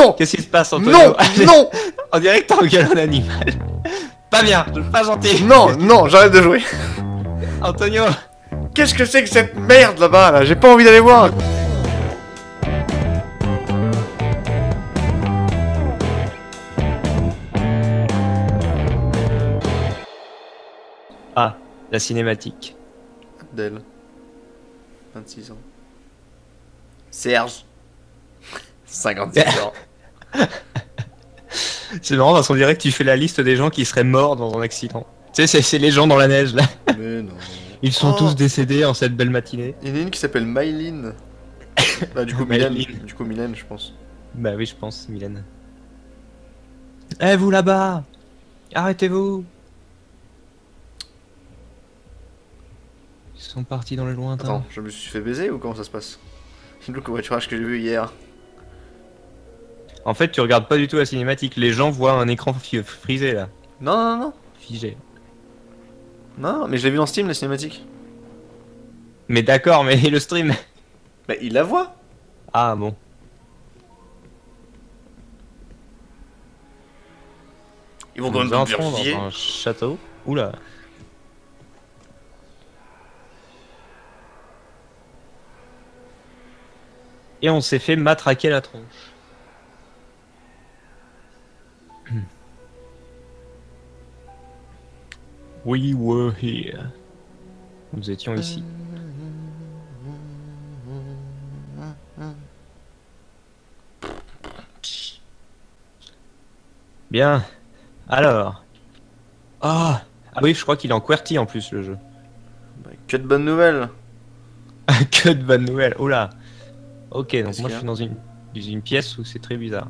Non. Qu'est-ce qui se passe, Antonio? Non. Non. On dirait que t'engueules un animal. Pas bien, pas gentil. Non, non, j'arrête de jouer. Antonio. Qu'est-ce que c'est que cette merde là-bas là? J'ai pas envie d'aller voir. Ah, la cinématique. Abdel. 26 ans. Serge. 56 ans. C'est marrant parce qu'on dirait que tu fais la liste des gens qui seraient morts dans un accident. Tu sais, c'est les gens dans la neige là. Mais non. Ils sont Oh. tous décédés en cette belle matinée. Il y en a une qui s'appelle Myline. Bah du coup Mylène. Du coup Mylène je pense. Bah oui, je pense, Mylène. Eh vous là-bas, arrêtez-vous. Ils sont partis dans le lointain. Attends, je me suis fait baiser ou comment ça se passe? Le covoiturage que j'ai vu hier. En fait, tu regardes pas du tout la cinématique. Les gens voient un écran frisé là, Non, non, non. figé. Non, mais je l'ai vu dans Steam la cinématique. Mais d'accord, mais le stream. Bah il la voit. Ah bon. Ils vont Nous quand même entrons vérifier. dans un château. Oula. Et on s'est fait matraquer la tronche. We were here. Nous étions ici. Bien. Alors. Ah. Ah oui, je crois qu'il est en QWERTY en plus le jeu. Bah, que de bonnes nouvelles. Que de bonnes nouvelles. Oula. Ok, donc Qu'est-ce moi qu'il y je a suis dans une pièce où c'est très bizarre.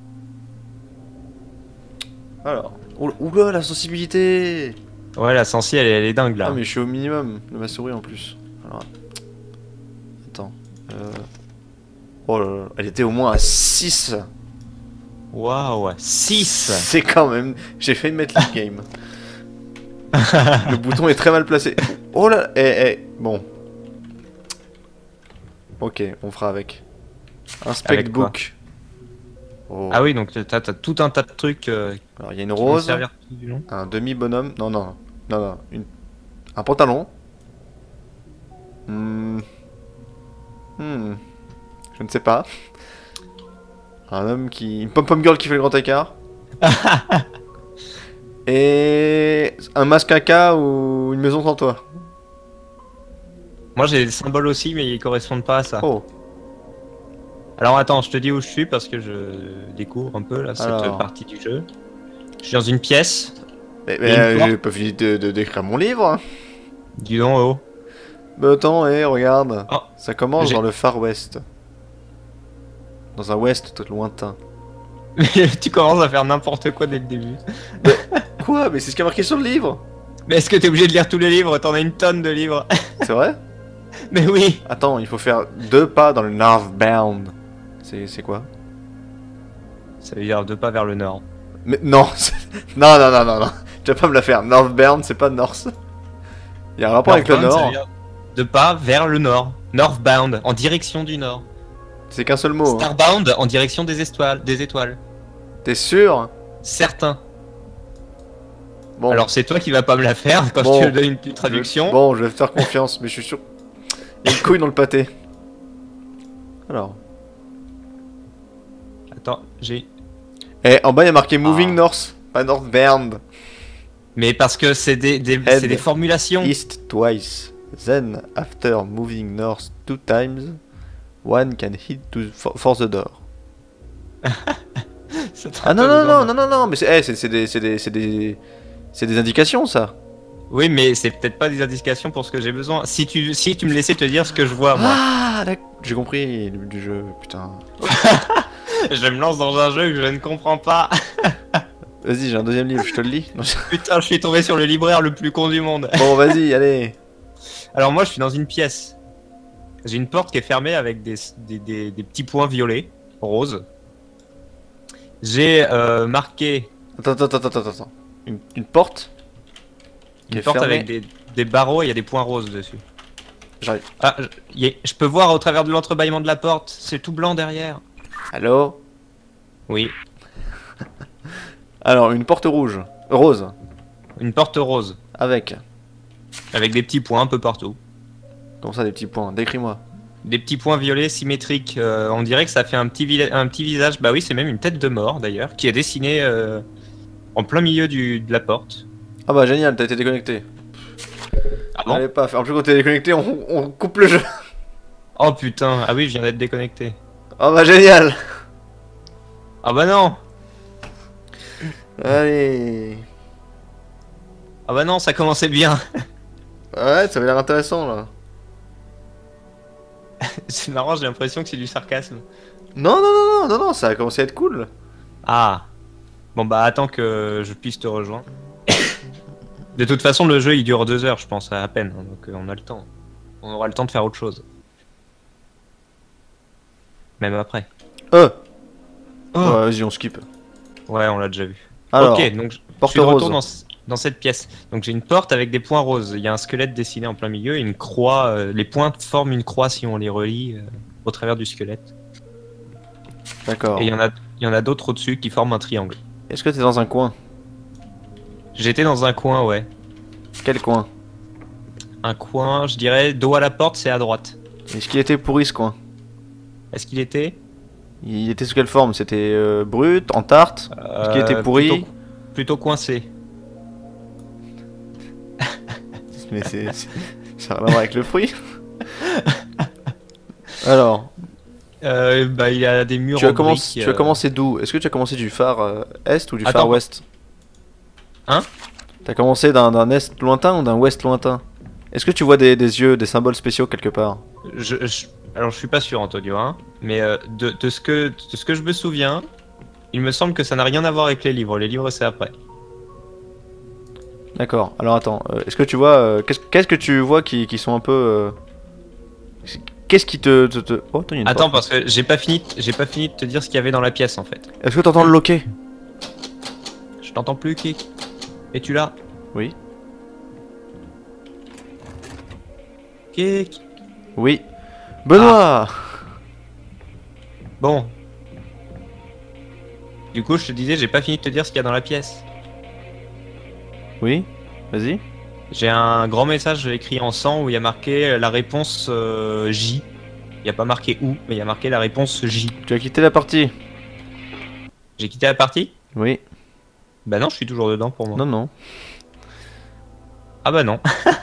Alors. Oula la sensibilité. Ouais, la sensi elle est dingue là. Ah mais je suis au minimum de ma souris en plus. Alors. Attends. Oh là là. Elle était au moins à 6. Waouh, 6. C'est quand même... J'ai failli mettre le game. Le bouton est très mal placé. Oh là. Bon. Ok, on fera avec. Inspect Avec quoi? book. Oh. Ah oui, donc t'as tout un tas de trucs Alors il y a une qui vont rose, servir tout du long. un demi bonhomme. Non non non non. Un pantalon. Je ne sais pas. Un homme qui... Une pom-pom girl qui fait le grand écart. Et... Un masque caca ou une maison sans toit. Moi j'ai des symboles aussi, mais ils correspondent pas à ça. Oh. Alors attends, je te dis où je suis parce que je découvre un peu là cette Alors. partie du jeu. Je suis dans une pièce. Mais, Et une porte. j'ai pas fini d'écrire mon livre. Dis donc, oh. Mais attends, regarde. Oh. Ça commence J'ai- dans le Far West. Dans un West tout lointain. Tu commences à faire n'importe quoi dès le début. Quoi? Mais c'est ce qui a marqué sur le livre. Mais est-ce que t'es obligé de lire tous les livres? T'en as une tonne de livres. C'est vrai? Mais oui. Attends, il faut faire 2 pas dans le Northbound. C'est quoi? Ça veut dire 2 pas vers le nord. Mais non, non, non, non, non, non. Tu vas pas me la faire. Northbound, c'est pas North. Il y a un rapport avec le Northbound, ça Nord. veut dire 2 pas vers le nord. Northbound, en direction du nord. C'est qu'un seul mot. Hein. Starbound, en direction des étoiles. Des étoiles. T'es sûr? Certains. Bon. Alors c'est toi qui vas pas me la faire quand Bon. je te donne une petite traduction. Bon, je vais te faire confiance, mais je suis sûr. Il y a une couille dans le pâté. Alors. Attends, j'ai... En bas, il y a marqué Moving Ah. North, pas Northbound. Mais parce que c'est c'est des formulations. East twice. Then, after moving north 2 times, one can hit for the door. Ah non, non, non, non, non, non, mais c'est des indications, ça. Oui, mais c'est peut-être pas des indications pour ce que j'ai besoin. Si tu me laissais te dire ce que je vois, moi. Ah, d'accord. J'ai compris le but du jeu, putain. Je me lance dans un jeu que je ne comprends pas. Vas-y, j'ai un deuxième livre, je te le lis. Non, Putain, je suis tombé sur le libraire le plus con du monde. bon, vas-y, allez. Alors moi, je suis dans une pièce. J'ai une porte qui est fermée avec des petits points violets, roses. J'ai marqué Attends. Une porte qui une est porte fermée. avec des barreaux et il y a des points roses dessus. J'arrive. Ah, je peux voir au travers de l'entrebâillement de la porte. C'est tout blanc derrière. Allô? Oui. Alors, une porte rouge. Rose. Une porte rose. Avec. Avec des petits points un peu partout. Comment ça, des petits points? Décris-moi. Des petits points violets symétriques. On dirait que ça fait un petit visage. Bah oui, c'est même une tête de mort d'ailleurs. Qui est dessinée en plein milieu de la porte. Ah bah génial, t'as été déconnecté. Ah bon? Allez, paf. En plus, quand t'es déconnecté, on coupe le jeu. Oh putain. Ah oui, je viens d'être déconnecté. Ah bah génial. Ah bah non. Allez. Ah bah non, ça commençait bien. Ouais, ça avait l'air intéressant là. C'est marrant, j'ai l'impression que c'est du sarcasme. Non, ça a commencé à être cool. Ah. Bon bah attends que je puisse te rejoindre. De toute façon, le jeu il dure 2 heures, je pense, à peine. Hein, donc on a le temps. On aura le temps de faire autre chose. Même après. Ouais, Oh. vas-y, on skip. Ouais, on l'a déjà vu. Alors, ok, donc je porte suis de retour rose. dans cette pièce. Donc j'ai une porte avec des points roses. Il y a un squelette dessiné en plein milieu et une croix. Les points forment une croix si on les relie au travers du squelette. D'accord. Et il y en a d'autres au-dessus qui forment un triangle. Est-ce que t'es dans un coin? J'étais dans un coin, ouais. Quel coin? Un coin, je dirais, dos à la porte, c'est à droite. Est-ce qu'il était pourri ce coin? Est-ce qu'il était Il était sous quelle forme? C'était brut, en tarte? Est-ce qu'il était pourri? Plutôt coincé. Mais ça a rien à voir avec le fruit. Alors, Bah, il y a des murs tu en as, briques, tu as commencé d'où? Est-ce que tu as commencé du phare est ou du phare Attends. ouest? Hein? T'as commencé d'un est lointain ou d'un ouest lointain? Est-ce que tu vois des yeux, des symboles spéciaux quelque part? Alors je suis pas sûr Antonio, hein, mais de ce que je me souviens, il me semble que ça n'a rien à voir avec les livres. Les livres c'est après. D'accord, alors attends, est-ce que tu vois... qu'est-ce que tu vois qui sont un peu... qu'est-ce qui te... Oh, attends, il y a une Attends porte. parce que j'ai pas fini de te dire ce qu'il y avait dans la pièce en fait. Est-ce que t'entends le loquet? Je t'entends plus Kik. Es-tu là? Oui. Kik. Oui. Benoît! Bon. Du coup je te disais j'ai pas fini de te dire ce qu'il y a dans la pièce. Oui. Vas-y. J'ai un grand message écrit en sang où il y a marqué la réponse J. Il n'y a pas marqué où, mais il y a marqué la réponse J. Tu as quitté la partie? J'ai quitté la partie? Oui. Bah non, je suis toujours dedans pour moi. Non, non. Ah bah non.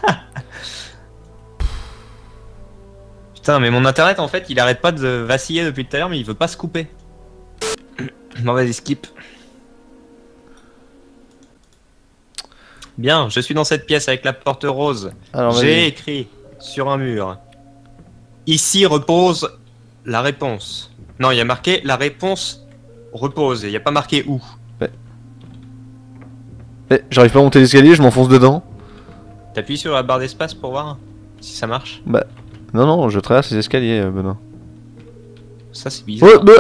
Putain, mais mon internet en fait, il arrête pas de vaciller depuis tout à l'heure, mais il veut pas se couper. Bon, vas-y, skip. Bien, je suis dans cette pièce avec la porte rose. Alors, J'ai vas-y. écrit sur un mur. Ici repose la réponse. Non, il y a marqué la réponse repose. Il n'y a pas marqué où. Eh, j'arrive pas à monter l'escalier, je m'enfonce dedans. T'appuies sur la barre d'espace pour voir si ça marche. Bah... Non, non, je traverse les escaliers, Benoît. Ça, c'est bizarre. Ouais,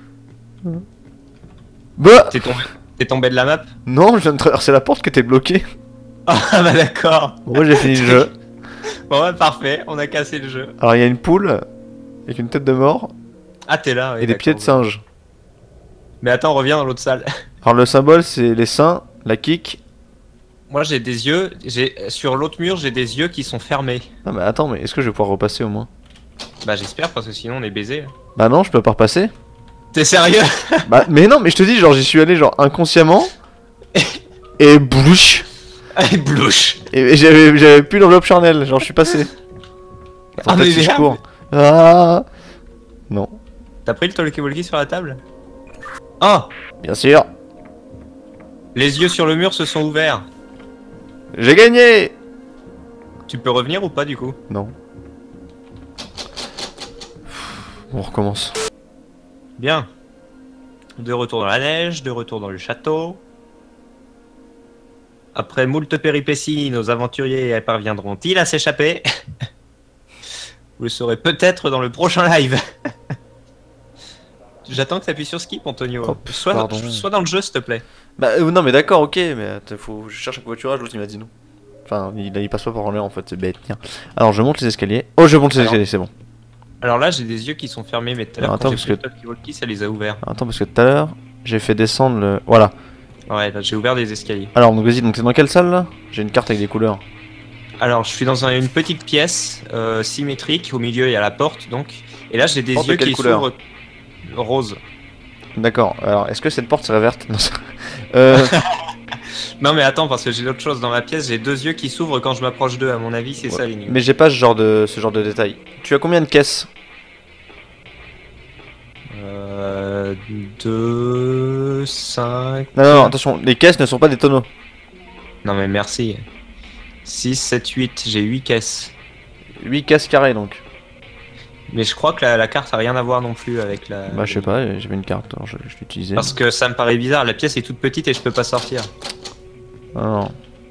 bah... T'es tombé de la map? Non, je viens de traverser la porte qui était bloquée. Ah bah d'accord. Bon, moi j'ai fini le jeu. Bon ouais, parfait, on a cassé le jeu. Alors il y a une poule avec une tête de mort Ah t'es là, oui, et des d'accord. pieds de singe. Mais attends, reviens dans l'autre salle. Alors le symbole c'est les seins, la kick. Moi j'ai des yeux, sur l'autre mur j'ai des yeux qui sont fermés. Non mais attends, mais est-ce que je vais pouvoir repasser au moins? Bah j'espère parce que sinon on est baisé. Bah non, je peux pas repasser. T'es sérieux? Bah mais non, mais je te dis, genre j'y suis allé genre inconsciemment. Et blouche. Allez, blouche. Et j'avais plus l'enveloppe charnelle, genre je suis passé. Attends, Ah, peut-être mais si je merde. cours. Ah non, T'as pris le talkie-walkie sur la table? Ah, bien sûr. les yeux sur le mur se sont ouverts. J'ai gagné. Tu peux revenir ou pas du coup? Non. On recommence. Bien. De retour dans la neige, de retour dans le château. Après moult péripéties, nos aventuriers parviendront-ils à s'échapper? Vous le saurez peut-être dans le prochain live. J'attends que tu appuies sur skip, Antonio. Oh, pardon. Sois dans le jeu, s'il te plaît. Bah non mais d'accord, ok, mais faut je cherche un covoiturage, l'autre il m'a dit non. Enfin, il passe pas par en l'air en fait, c'est bête. Tiens. Alors je monte les escaliers. Oh, je monte les Alors. escaliers, c'est bon. Alors là, j'ai des yeux qui sont fermés, mais tout à l'heure, Alors, attends, quand j'ai parce pris le talkie-walkie, ça les a ouverts. Alors, attends, parce que tout à l'heure, J'ai fait descendre le... Voilà. Ouais, là j'ai ouvert des escaliers. Alors, donc vas-y, donc t'es dans quelle salle là? J'ai une carte avec des couleurs. Alors, je suis dans une petite pièce symétrique. Au milieu, il y a la porte, donc. Et là, j'ai des Porte de yeux quelle qui couleur? s'ouvrent rose. D'accord, alors est-ce que cette porte serait verte? Non, euh, Non, mais attends, parce que j'ai d'autres choses dans ma pièce. J'ai deux yeux qui s'ouvrent quand je m'approche d'eux. À mon avis, c'est ouais. ça l'énigme. Mais j'ai pas ce genre de détail. Tu as combien de caisses? 2, 5. Non, non, non, attention, les caisses ne sont pas des tonneaux. Non, mais merci. 6, 7, 8. J'ai 8 caisses. 8 caisses carrées donc. Mais je crois que la carte a rien à voir non plus avec la. Bah, je sais pas, j'avais une carte, alors je l'utilisais. Parce que ça me paraît bizarre. La pièce est toute petite et je peux pas sortir. Ah, non.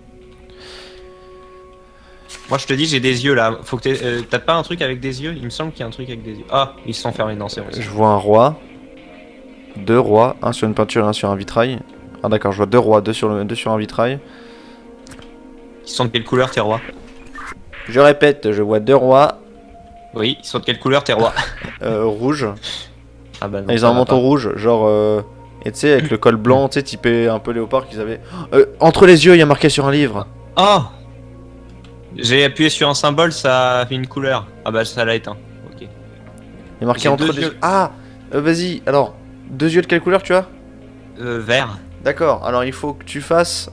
Moi je te dis j'ai des yeux là, faut que t'as pas un truc avec des yeux? Il me semble qu'il y a un truc avec des yeux. Ah, ils se sont fermés, non c'est bon. Je vois un roi, deux rois, un sur une peinture et un sur un vitrail. Ah d'accord, je vois deux rois, deux sur un vitrail. Ils sont de quelle couleur tes rois? Je répète, je vois deux rois, Oui, ils sont de quelle couleur tes rois? rouges. Ah bah non, Ils ça ont un va manteau pas. rouge, genre... Et tu sais, avec le col blanc, tu sais, typé un peu léopard qu'ils avaient... entre les yeux, il y a marqué sur un livre. Oh! J'ai appuyé sur un symbole, ça a fait une couleur. Ah bah ça l'a éteint. Ok. Il y a marqué J'ai entre deux les yeux. yeux... Ah, vas-y, alors, deux yeux de quelle couleur tu as? Vert. D'accord, alors il faut que tu fasses...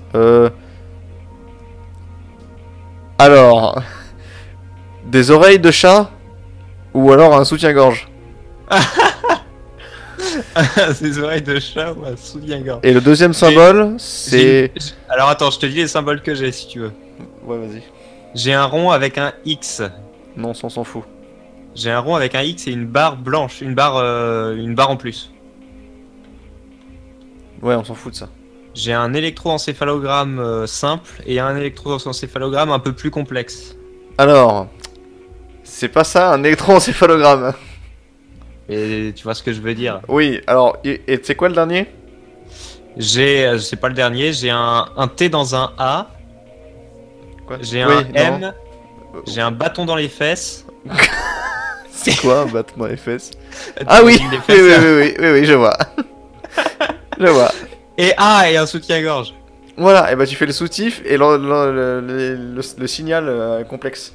Alors... Des oreilles de chat ou alors un soutien-gorge. Des oreilles de chat ou un soutien-gorge. Et le deuxième symbole, c'est... Alors attends, je te dis les symboles que j'ai si tu veux. Ouais, vas-y. J'ai un rond avec un X. Non, on s'en fout. J'ai un rond avec un X et une barre blanche, une barre en plus. Ouais, on s'en fout de ça. J'ai un électroencéphalogramme simple et un électroencéphalogramme un peu plus complexe. Alors... C'est pas ça, un électroencéphalogramme. Et tu vois ce que je veux dire? Oui, alors, et c'est quoi le dernier? C'est pas le dernier, j'ai un T dans un A, Quoi? j'ai Oui, un M, non. j'ai un bâton dans les fesses. C'est quoi un battement les fesses? Ah oui, Des oui, fesses, oui, hein. oui, oui, oui, je vois. Je vois. Et un soutien-gorge. Voilà, et bah tu fais le soutif et le signal complexe.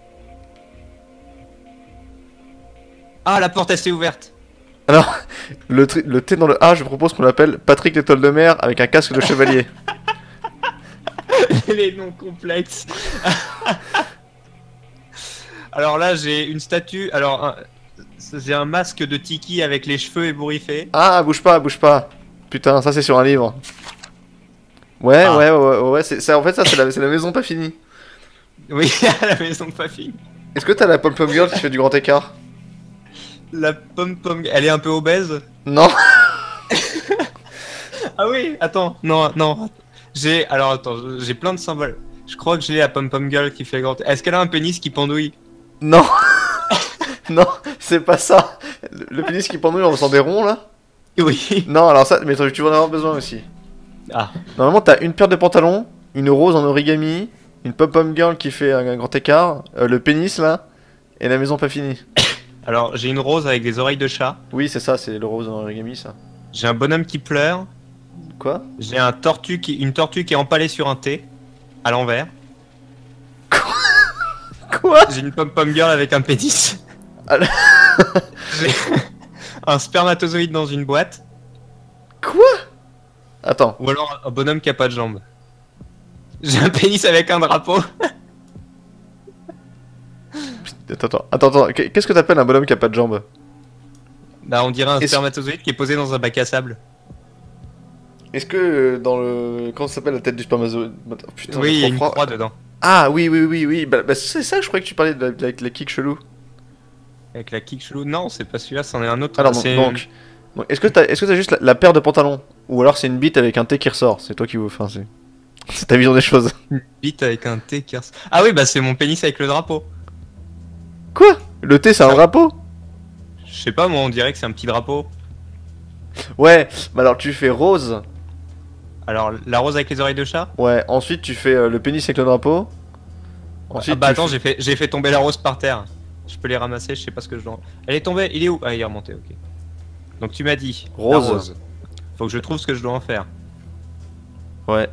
Ah, la porte elle s'est ouverte. Alors, le T dans le A, je propose qu'on l'appelle Patrick l'étoile de mer avec un casque de chevalier. Les noms complexes. Alors là, j'ai une statue. Alors, j'ai un masque de Tiki avec les cheveux ébouriffés. Ah, bouge pas, bouge pas. Putain, ça c'est sur un livre. Ouais, Ah. ouais, en fait ça c'est la maison pas finie. Oui, à la maison pas fine. Est-ce que t'as la pom-pom girl qui fait du grand écart? La pom-pom, elle est un peu obèse. Non. Ah oui, attends, non, non. J'ai plein de symboles. Je crois que j'ai la pom-pom girl qui fait grand. Est-ce qu'elle a un pénis qui pendouille? Non. Non, c'est pas ça. Le pénis qui pendouille, on sent des ronds là? Oui. Non, alors ça, mais tu vas en avoir besoin aussi. Ah. Normalement, t'as une paire de pantalons, une rose en origami, une pom-pom girl qui fait un grand écart, le pénis là, et la maison pas finie. Alors, j'ai une rose avec des oreilles de chat. Oui, c'est ça, c'est le rose en origami ça. J'ai un bonhomme qui pleure. Quoi? J'ai une tortue qui est empalée sur un T, à l'envers. Quoi? J'ai une pom-pom girl avec un pénis. Ah, J'ai un spermatozoïde dans une boîte. Quoi? Attends. Ou alors un bonhomme qui a pas de jambes. J'ai un pénis avec un drapeau. Attends. Qu'est-ce que t'appelles un bonhomme qui a pas de jambes? Bah, on dirait un Est-ce- spermatozoïde qui est posé dans un bac à sable. Est-ce que dans le... Comment ça s'appelle la tête du spermatozoïde? Oh, putain, Oui, j'ai il y a trop une froid. croix dedans. Ah oui. Bah, c'est ça que je croyais que tu parlais de la kick chelou. Avec la kick chelou. Non, c'est pas celui-là, c'en est un autre. Alors C'est donc est-ce que t'as juste la paire de pantalons? Ou alors c'est une bite avec un T qui ressort? C'est toi qui veux... Enfin, c'est ta vision des choses. une bite avec un T qui ressort. Ah oui, bah c'est mon pénis avec le drapeau. Quoi? Le T c'est un drapeau? Je sais pas, moi on dirait que c'est un petit drapeau. Ouais, bah alors tu fais rose. Alors, la rose avec les oreilles de chat. Ouais, ensuite tu fais le pénis avec le drapeau. Ensuite, Ah bah tu attends, fais- j'ai fait tomber la rose par terre. Je peux les ramasser, je sais pas ce que je dois. Elle est tombée, il est où? Ah, il est remonté, ok. Donc tu m'as dit la Rose. rose. Faut que je trouve ce que je dois en faire. Ouais.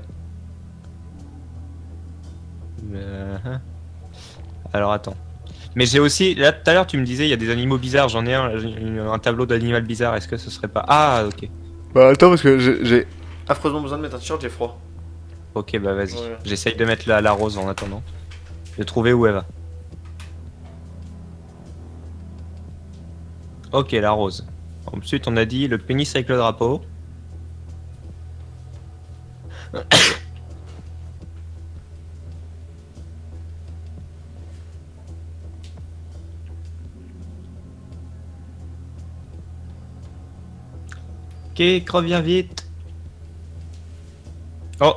Alors attends. Mais j'ai aussi, là tout à l'heure tu me disais il y a des animaux bizarres, j'en ai un tableau d'animal bizarre, est-ce que ce serait pas... Ah ok. Bah attends parce que j'ai affreusement besoin de mettre un t-shirt, j'ai froid. Ok bah vas-y, Ouais. j'essaye de mettre la rose en attendant. De trouver où elle va. Ok la rose. Ensuite on a dit le pénis avec le drapeau. Ok, reviens vite. Oh.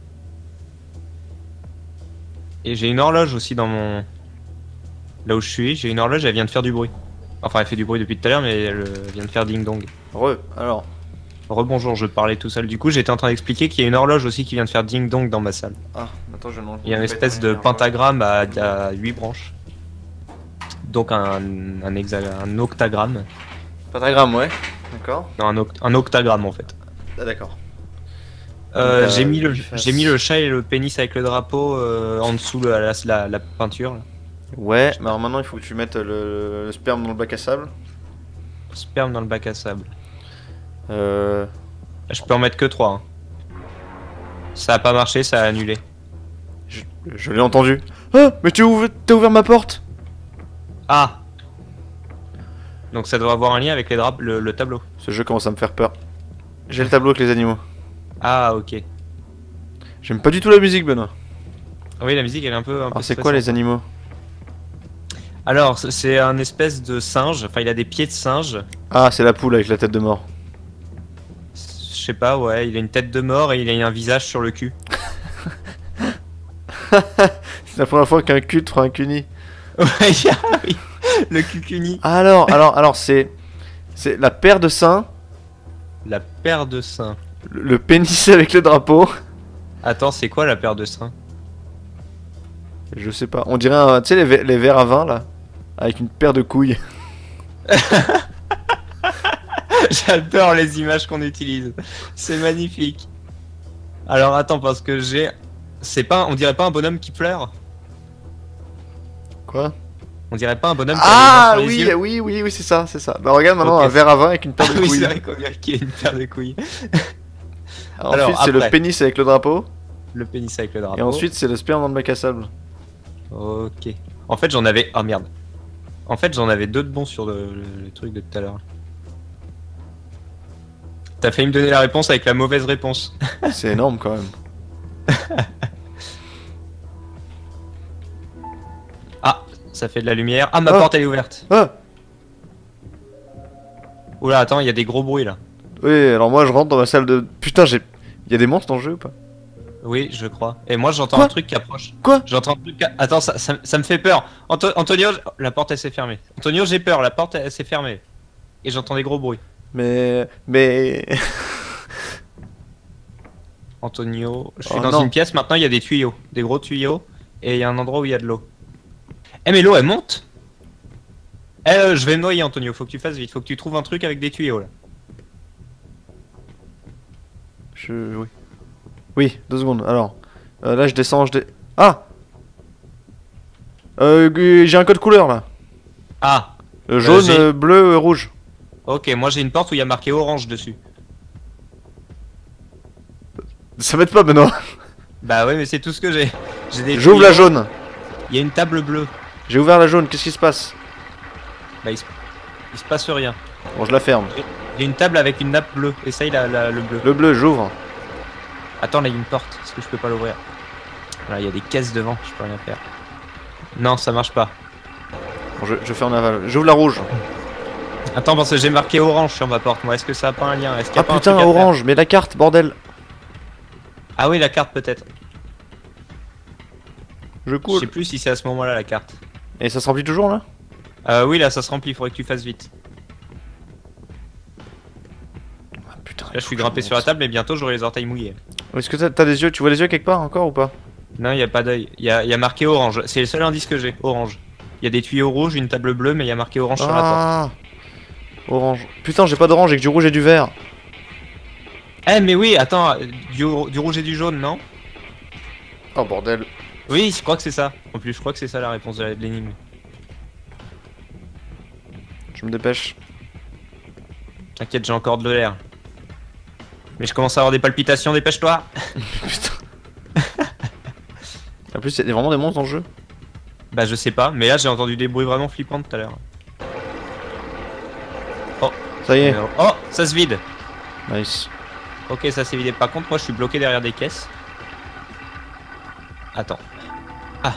Et j'ai une horloge aussi dans mon... Là où je suis, j'ai une horloge, elle vient de faire du bruit. Enfin, elle fait du bruit depuis tout à l'heure, mais elle vient de faire ding dong. Alors. Rebonjour, je parlais tout seul. Du coup, j'étais en train d'expliquer qu'il y a une horloge aussi qui vient de faire ding dong dans ma salle. Ah, attends, je Il y a une espèce de pentagramme à 8 branches. Donc un octagramme. Pentagramme, ouais. D'accord. Non, un octagramme en fait. Ah, d'accord. J'ai mis le chat et le pénis avec le drapeau en dessous de la peinture. Là. Ouais, mais alors maintenant il faut que tu mettes le sperme dans le bac à sable. Sperme dans le bac à sable. Euh... Je peux en mettre que 3. Hein. Ça a pas marché, ça a annulé. Je l'ai entendu. Ah, mais t'as ouvert ma porte. Ah. Donc ça doit avoir un lien avec les le tableau. Ce jeu commence à me faire peur. J'ai le tableau avec les animaux. Ah ok. J'aime pas du tout la musique, Benoît. Oui, la musique elle est un peu. Alors c'est quoi les animaux? Alors c'est un espèce de singe. Enfin il a des pieds de singe. Ah, c'est la poule avec la tête de mort. Je sais pas, ouais. Il a une tête de mort et il a un visage sur le cul. C'est la première fois qu'un cul te fera un cuni. Ouais, oui. Le cucuni. Alors c'est la paire de seins, La paire de seins. le pénis avec le drapeau. Attends, c'est quoi la paire de seins? Je sais pas. On dirait tu sais les verres à vin là, avec une paire de couilles. J'adore les images qu'on utilise. C'est magnifique. Alors attends, parce que j'ai... C'est pas... On dirait pas un bonhomme qui pleure? Quoi? On dirait pas un bonhomme qui Ah a les mains sur les oui, yeux? oui, c'est ça, c'est ça. Bah regarde maintenant Ok. un verre à vin avec une paire Ah de oui, couilles. c'est vrai qu'on dirait qu'il y a une paire de couilles. Ensuite c'est le après. pénis avec le drapeau. Le pénis avec le drapeau. Et ensuite c'est le sperme dans le bac à sable. Ok. En fait j'en avais... Oh merde. En fait j'en avais deux de bons sur le truc de tout à l'heure. T'as failli me donner la réponse avec la mauvaise réponse. C'est énorme quand même. Ah, ça fait de la lumière. Ah, ma Ah. porte elle est ouverte. Ah Oula, attends, il y a des gros bruits là. oui, alors moi je rentre dans ma salle de... Putain, y a des monstres dans le jeu ou pas? Oui, je crois. Et moi j'entends Quoi un truc qui approche. Quoi? J'entends un truc qui... Attends, ça me fait peur. Antonio, la porte elle s'est fermée. Antonio, j'ai peur, la porte elle s'est fermée. Et j'entends des gros bruits. Mais... Antonio, je suis Oh dans non. une pièce, maintenant il y a des tuyaux. Des gros tuyaux. Et il y a un endroit où il y a de l'eau. Eh mais l'eau elle monte. Eh je vais me noyer Antonio, faut que tu fasses vite. Faut que tu trouves un truc avec des tuyaux là. Oui. Oui, 2 secondes. Alors, là je descends, Ah j'ai un code couleur là. Ah, Jaune, j'ai- bleu, rouge. ok, moi j'ai une porte où il y a marqué orange dessus. Ça m'aide pas, Benoît. Bah ouais, mais c'est tout ce que j'ai. J'ai des J'ouvre la tuyaux. jaune. Il y a une table bleue. J'ai ouvert la jaune, qu'est-ce qui se passe? Bah il se passe rien. Bon, je la ferme. Il y a une table avec une nappe bleue. Essaye le bleu. Le bleu, j'ouvre. Attends, là il y a une porte. Est-ce que je peux pas l'ouvrir? Là il y a des caisses devant. Je peux rien faire. Non, ça marche pas. Bon, je fais en aval. J'ouvre la rouge. Attends, parce que j'ai marqué orange sur ma porte. Moi, est-ce que ça a pas un lien? Est-ce qu'il y a Ah pas un putain, truc à faire? orange, mais la carte, bordel. Ah oui, la carte peut-être. Je Je coule. sais plus si c'est à ce moment-là la carte. Et ça se remplit toujours là? Oui, là ça se remplit. Il faudrait que tu fasses vite. Ah putain. Là, je suis grimpé sur la table, mais bientôt j'aurai les orteils mouillés. Est-ce que t'as des yeux? Tu vois les yeux quelque part encore ou pas? Non, il y a pas d'œil. Il y a marqué orange. C'est le seul indice que j'ai. Orange. Il y a des tuyaux rouges, une table bleue, mais il y a marqué orange sur la porte. Ah, orange. Putain, j'ai pas d'orange, j'ai que du rouge et du vert. Eh mais oui, attends, du rouge et du jaune, non? Oh bordel. Oui, je crois que c'est ça. En plus, je crois que c'est ça la réponse de l'énigme. Je me dépêche. T'inquiète, j'ai encore de l'air. Mais je commence à avoir des palpitations, dépêche-toi. Putain. En plus, il y a vraiment des monstres dans le jeu. Bah je sais pas, mais là j'ai entendu des bruits vraiment flippants tout à l'heure. Oh, Ça y est. oh, ça se vide. Nice. Ok, ça s'est vidé. Par contre, moi je suis bloqué derrière des caisses. Attends. Ah.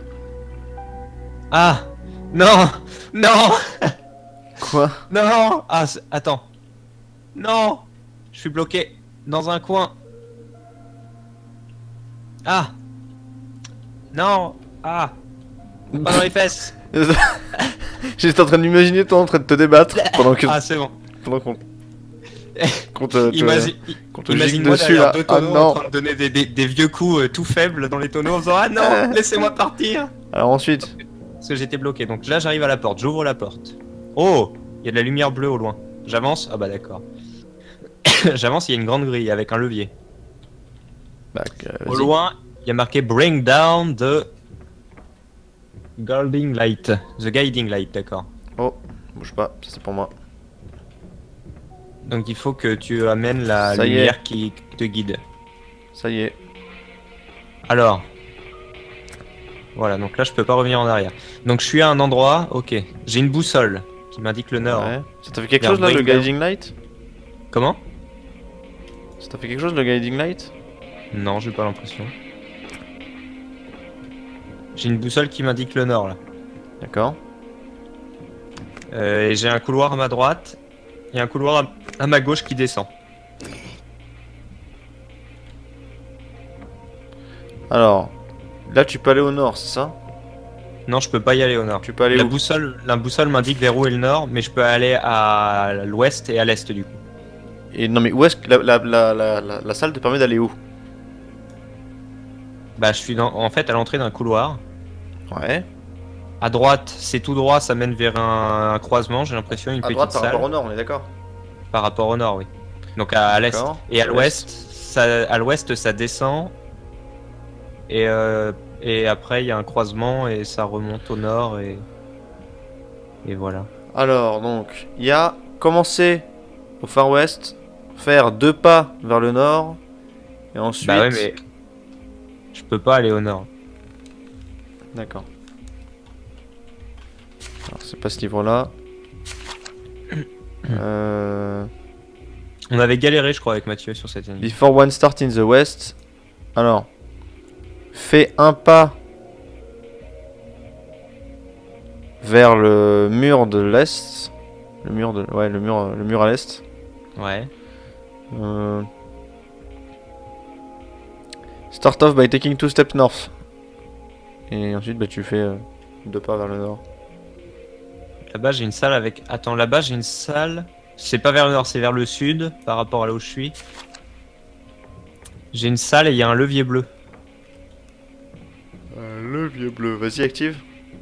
Ah. Non. Non. Quoi? Non. Ah, attends. Non. Je suis bloqué dans un coin. Ah. Non. Ah. Pas dans les fesses. J'étais en train d'imaginer toi en train de te débattre pendant que Ah, c'est bon. pendant qu'on te Imagine, qu'on te gicle imagine-moi dessus derrière là. deux Ah tonneaux en non. train de donner des vieux coups tout faibles dans les tonneaux en faisant ah non, laissez-moi partir. Alors ensuite. Parce que j'étais bloqué. Donc là j'arrive à la porte, j'ouvre la porte. Oh, il y a de la lumière bleue au loin. J'avance, ah bah d'accord. J'avance, il y a une grande grille avec un levier. Bah, Au vas-y. loin, il y a marqué Bring down the guiding light. The guiding light, d'accord. Oh, bouge pas, ça c'est pour moi. Donc il faut que tu amènes la Ça y est. lumière qui te guide. Ça y est. Alors. Voilà, donc là je peux pas revenir en arrière. Donc je suis à un endroit, ok. J'ai une boussole qui m'indique le nord. Ouais. Ça t'a fait quelque Vers chose là, le Breakdown. guiding light? Comment? Ça t'a fait quelque chose le guiding light? Non, j'ai pas l'impression. J'ai une boussole qui m'indique le nord là. D'accord. Et j'ai un couloir à ma droite et un couloir à ma gauche qui descend. Alors, là tu peux aller au nord, c'est ça? Non, je peux pas y aller au nord. Tu peux aller La où? boussole m'indique vers où est le nord, mais je peux aller à l'ouest et à l'est du coup. Et non mais où est-ce que la salle te permet d'aller où? Bah je suis en fait à l'entrée d'un couloir. Ouais. À droite, c'est tout droit, ça mène vers un croisement, j'ai l'impression, une À petite droite par salle. rapport au nord, on est d'accord? Par rapport au nord, oui. Donc à l'est. D'accord. Et à À l'ouest, à l'ouest, ça descend. Et après, il y a un croisement et ça remonte au nord et voilà. Alors, donc, il y a commencer au Far West, faire 2 pas vers le nord, et ensuite... Bah ouais, mais je peux pas aller au nord. D'accord. Alors, c'est pas ce livre-là. On avait galéré, je crois, avec Mathieu sur cette ligne. Before one start in the west. Alors, fais un pas vers le mur de l'est. Le mur de, ouais, le mur à l'est. Ouais. Start off by taking 2 steps north. Et ensuite, bah, tu fais 2 pas vers le nord. Là-bas, j'ai une salle avec. Attends, là-bas, j'ai une salle. C'est pas vers le nord, c'est vers le sud, par rapport à là où je suis. J'ai une salle et il y a un levier bleu. Levier bleu, vas-y, active.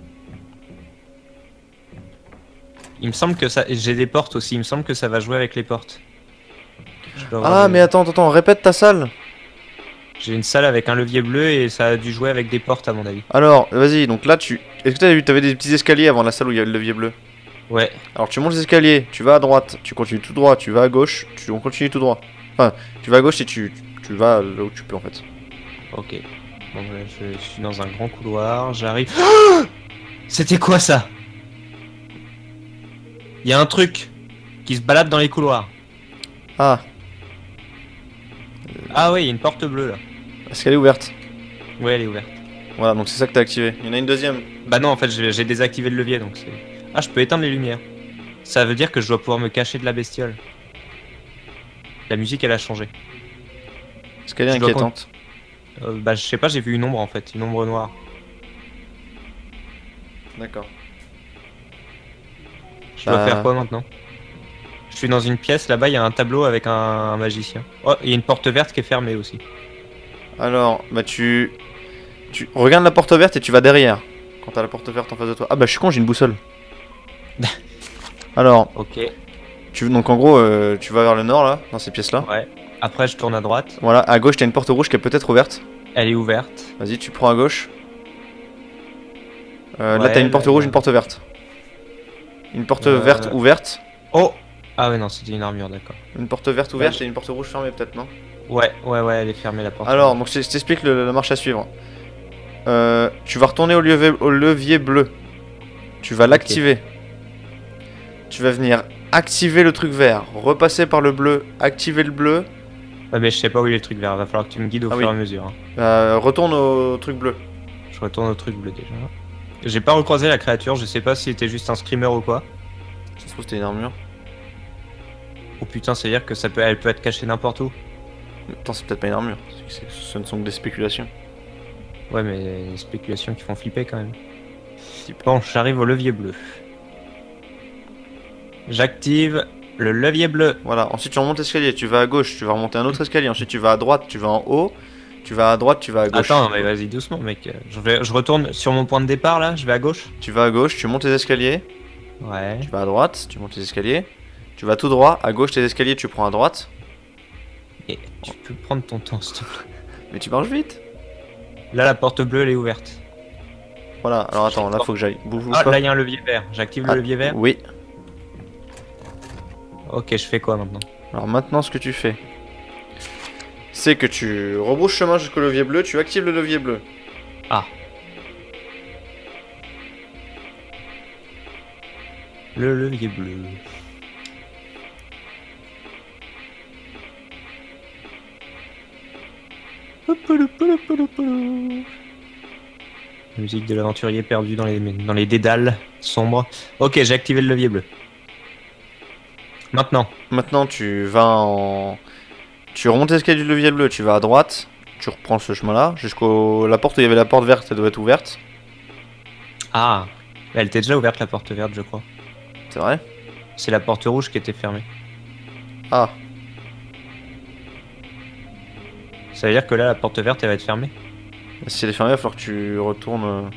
Il me semble que ça. J'ai des portes aussi, il me semble que ça va jouer avec les portes. Je dois avoir Ah, des- mais attends, répète ta salle. J'ai une salle avec un levier bleu et ça a dû jouer avec des portes à mon avis. Alors, vas-y, donc là, tu. Est-ce que t'as vu, t'avais des petits escaliers avant la salle où il y a le levier bleu? Ouais. Alors, tu montes les escaliers, tu vas à droite, tu continues tout droit, tu vas à gauche, on continue tout droit. Enfin, tu vas à gauche et tu vas là où tu peux en fait. Ok. Bon, là, je suis dans un grand couloir, j'arrive. C'était quoi ça? Il y a un truc qui se balade dans les couloirs. Ah, Ah ouais, il y a une porte bleue là. est-ce qu'elle est ouverte? Ouais, elle est ouverte. Voilà, donc c'est ça que t'as activé. Il y en a une deuxième. Bah non, en fait, j'ai désactivé le levier donc c'est. Ah, je peux éteindre les lumières. Ça veut dire que je dois pouvoir me cacher de la bestiole. La musique, elle a changé. Est-ce qu'elle est Je dois inquiétante? Bah, je sais pas, j'ai vu une ombre en fait, une ombre noire. D'accord. Je dois Bah. faire quoi maintenant? Je suis dans une pièce, là-bas, il y a un tableau avec un magicien. Oh, il y a une porte verte qui est fermée aussi. Alors, bah tu regardes la porte verte et tu vas derrière. Quand t'as la porte verte en face de toi. Ah bah je suis con, j'ai une boussole. Alors, Ok. donc en gros, tu vas vers le nord là, dans ces pièces là. Ouais. Après, je tourne à droite. Voilà, à gauche, t'as une porte rouge qui est peut-être ouverte. Elle est ouverte. Vas-y, tu prends à gauche. Là, Ouais, t'as une porte là, rouge, une porte verte. Une porte verte ouverte. Oh! Ah ouais, non, c'était une armure, d'accord. Une porte verte ouverte et une porte rouge fermée, peut-être, non? Ouais, elle est fermée la porte. Alors, donc je t'explique la marche à suivre. Tu vas retourner au levier bleu. Tu vas l'activer. Tu vas venir activer le truc vert, repasser par le bleu, activer le bleu. Ouais, mais je sais pas où il est le truc vert, va falloir que tu me guides au fur et à mesure. Hein. Retourne au truc bleu. Je retourne au truc bleu déjà. J'ai pas recroisé la créature, je sais pas si c'était juste un screamer ou quoi. Ça se trouve c'était une armure. Oh putain, c'est à dire que elle peut être cachée n'importe où. Attends, c'est peut-être pas une armure, ce ne sont que des spéculations. Ouais, mais des spéculations qui font flipper quand même. Bon, j'arrive au levier bleu. J'active le levier bleu. Voilà, ensuite tu remontes l'escalier, tu vas à gauche, tu vas remonter un autre escalier, ensuite tu vas à droite, tu vas en haut, tu vas à droite, tu vas à gauche. Attends, mais vas-y doucement mec. Je retourne sur mon point de départ là, je vais à gauche. Tu vas à gauche, tu montes les escaliers. Ouais. Tu vas à droite, tu montes les escaliers. Tu vas tout droit, à gauche tes escaliers, tu prends à droite. Et tu peux prendre ton temps s'il te plaît. Mais tu marches vite. Là la porte bleue elle est ouverte. Voilà, alors attends, là faut que j'aille. Bouge Ah pas. là il y a un levier vert, j'active le levier vert. Oui. Ok, je fais quoi maintenant? Alors maintenant ce que tu fais, c'est que tu rebrousses chemin jusqu'au levier bleu, tu actives le levier bleu. Ah. Le levier bleu. La musique de l'aventurier perdu dans les dédales sombres. Ok, j'ai activé le levier bleu. Maintenant tu vas en... Tu remontes l'escalier du levier bleu, tu vas à droite, tu reprends ce chemin là, jusqu'au... La porte où il y avait la porte verte, elle doit être ouverte. Ah, elle était déjà ouverte la porte verte je crois. C'est vrai? C'est la porte rouge qui était fermée. Ah. Ça veut dire que là la porte verte elle va être fermée? Si elle est fermée, il va falloir que tu retournes...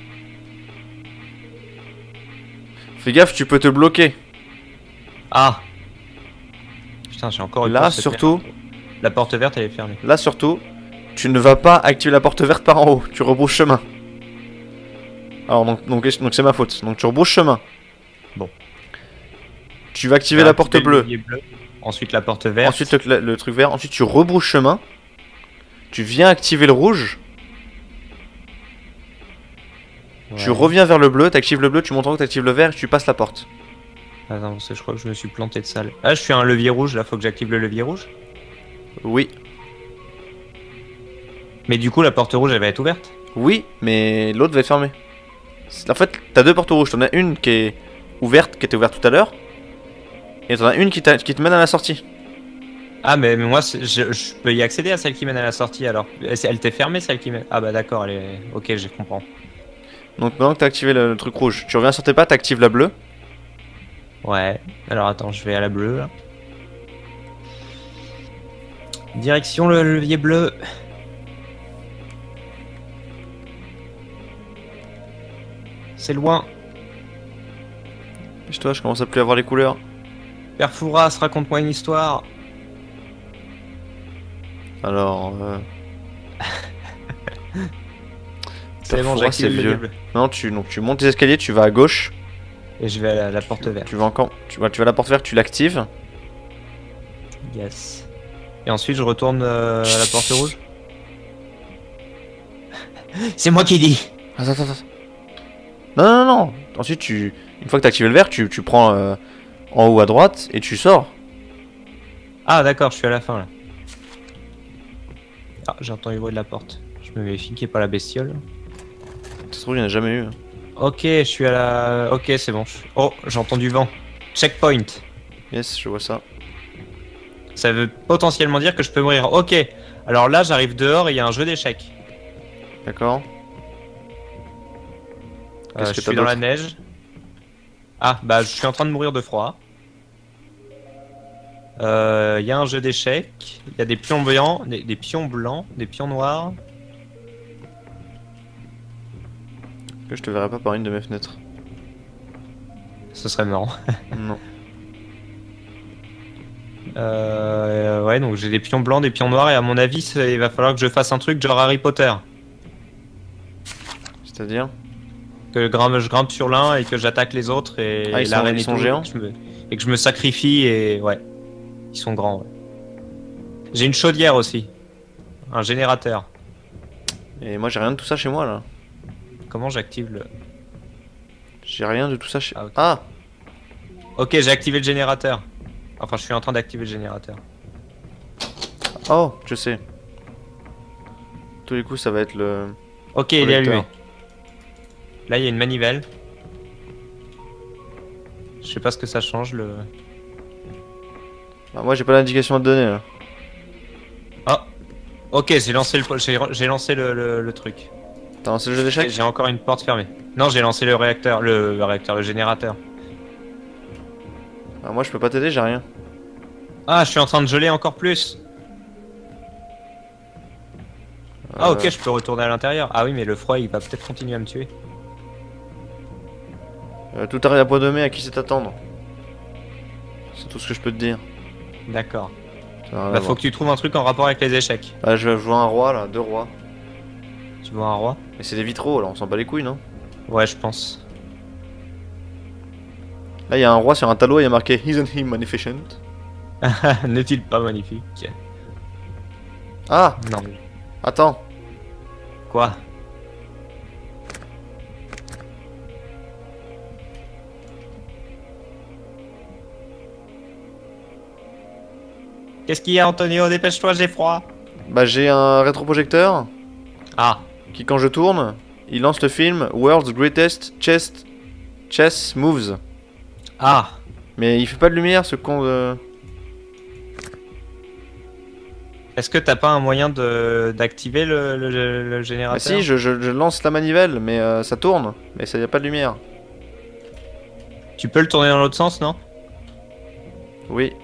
Fais gaffe, tu peux te bloquer. Ah. Putain, j'ai encore eu là peur de cette surtout... merde. La porte verte elle est fermée. Là surtout, tu ne vas pas activer la porte verte par en haut, tu rebrousses chemin. Alors donc c'est ma faute, donc tu rebrousses chemin. Bon. Tu vas activer la porte bleue. Bleu. Ensuite la porte verte. Ensuite le truc vert, ensuite tu rebrousses chemin. Tu viens activer le rouge. Ouais. Tu reviens vers le bleu, t'actives le bleu, tu montes en haut, t'actives le vert et tu passes la porte. Attends, je crois que je me suis planté de salle. Ah, je suis à un levier rouge, là, faut que j'active le levier rouge. Oui. Mais du coup, la porte rouge, elle va être ouverte? Oui, mais l'autre va être fermée. En fait, t'as deux portes rouges. T'en as une qui est ouverte, qui était ouverte tout à l'heure. Et t'en as une qui te mène à la sortie. Ah, mais moi, je peux y accéder à celle qui mène à la sortie, alors. Elle t'est fermée, celle qui mène... Ah bah d'accord, elle est... Ok, je comprends. Donc maintenant que t'as activé le truc rouge, tu reviens sur tes pas, t'actives la bleue. Ouais. Alors attends, je vais à la bleue, là. Direction le levier bleu. C'est loin. Dépêche-toi, je commence à plus avoir les couleurs. Père Fouras, raconte-moi une histoire. Alors... C'est bon, j'active le levier bleu. Non, tu montes les escaliers, tu vas à gauche. Et je vais à la porte verte. Tu vas encore... Tu vas à la porte verte, tu l'actives. Yes. Et ensuite, je retourne à la porte rouge. C'est moi qui dis. Attends. Non. Ensuite, une fois que t'as activé le vert, tu prends en haut à droite et tu sors. Ah, d'accord, je suis à la fin là. Ah, j'entends le bruit de la porte. Je me méfie qu'il n'y ait pas la bestiole. Ça se trouve, il n'y en a jamais eu. Ok, je suis à la... Ok, c'est bon. Oh, j'entends du vent. Checkpoint. Yes, je vois ça. Ça veut potentiellement dire que je peux mourir. Ok. Alors là, j'arrive dehors et il y a un jeu d'échecs. D'accord. Je suis dans la neige. Ah, bah je suis en train de mourir de froid. Il y a un jeu d'échecs. Il y a des pions blancs, des pions blancs, des pions noirs. Que je te verrai pas par une de mes fenêtres. Ce serait marrant. Non. Ouais, donc j'ai des pions blancs, des pions noirs, et à mon avis, il va falloir que je fasse un truc genre Harry Potter. C'est-à-dire? Que je grimpe sur l'un et que j'attaque les autres, et Ah, ils l'arène sont géants? et que je me sacrifie, et ouais. Ils sont grands, ouais. J'ai une chaudière aussi. Un générateur. Et moi j'ai rien de tout ça chez moi là. Comment j'active le... J'ai rien de tout ça chez... Ah, ok. Ah! Ok, j'ai activé le générateur. Enfin, je suis en train d'activer le générateur. Oh, je sais. Tous les coups ça va être le... Ok, il est collecteur. allumé. Là, il y a une manivelle. Je sais pas ce que ça change, le... Bah, moi j'ai pas l'indication à te donner là. Oh, ok, j'ai lancé j'ai lancé le truc. T'as lancé le jeu d'échecs? J'ai encore une porte fermée. Non, j'ai lancé le réacteur, le générateur. Bah, moi je peux pas t'aider, j'ai rien. Ah, je suis en train de geler encore plus. Ah, ok, je peux retourner à l'intérieur. Ah oui, mais le froid, il va peut-être continuer à me tuer. Tout arrive à point de mai, à qui c'est attendre? C'est tout ce que je peux te dire. D'accord. Ça n'a rien à Bah, voir. faut que tu trouves un truc en rapport avec les échecs. Bah, je vais jouer un roi là, 2 rois. Tu vois un roi? Mais c'est des vitraux, alors on s'en bat les couilles, non? Ouais, je pense. Là, il y a un roi sur un tableau, il y a marqué Isn't he magnificent? N'est-il pas magnifique? Ah! Non. Attends! Quoi? Qu'est-ce qu'il y a, Antonio? Dépêche-toi, j'ai froid. Bah, j'ai un rétroprojecteur Ah, qui, quand je tourne, il lance le film World's Greatest Chess Moves. ah. Mais il fait pas de lumière, ce con de... Est-ce que t'as pas un moyen d'activer le Ah générateur? si, je lance la manivelle, mais ça tourne. Mais ça y a pas de lumière. Tu peux le tourner dans l'autre sens, non? Oui.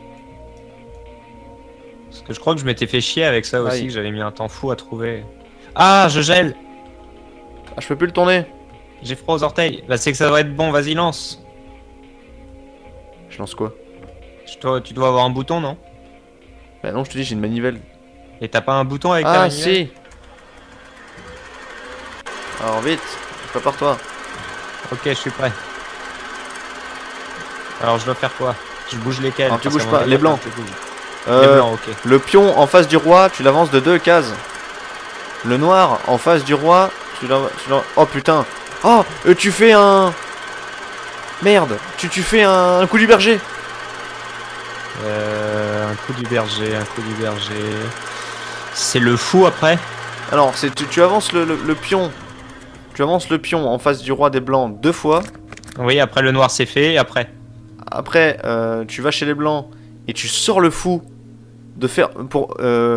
Parce que je crois que je m'étais fait chier avec ça aussi, Aïe. que j'avais mis un temps fou à trouver. Ah, je gèle! Ah, je peux plus le tourner. J'ai froid aux orteils. Bah, c'est que ça va être bon, vas-y, lance. Je lance quoi? Tu dois avoir un bouton, non? Bah non, je te dis, j'ai une manivelle. Et t'as pas un bouton avec ta Ah manivelle? si! Alors vite, prépare-toi. Ok, je suis prêt. Alors, je dois faire quoi? Je bouge lesquels? Alors, tu Parce bouges qu'à mon pas, avis, les il va blancs. falloir que je bouge. Euh, Les blancs, ok. Le pion en face du roi, tu l'avances de 2 cases. Le noir en face du roi, Oh putain! Oh! Tu fais un... Merde! Tu fais un coup du berger! Un coup du berger, un coup du berger. C'est le fou après? Alors, tu avances le pion. Tu avances le pion en face du roi des blancs 2 fois. Oui, après le noir c'est fait, et après. Après, tu vas chez les blancs et tu sors le fou de faire pour.